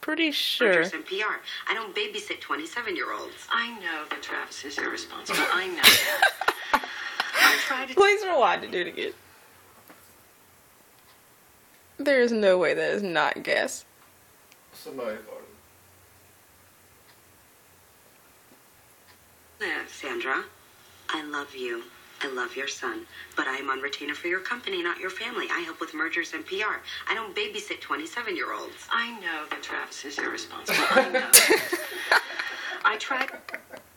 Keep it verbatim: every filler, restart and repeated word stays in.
pretty sure. Mergers and P R. I don't babysit twenty-seven-year-olds. I know that Travis is irresponsible. I know that. I tried to... Please rewind to do it again. There is no way that is not gas. Somebody farted. Yeah, Sandra, I love you. I love your son, but I am on retainer for your company, not your family. I help with mergers and P R. I don't babysit twenty-seven-year-olds. I know that Travis is irresponsible. I know that. I tried...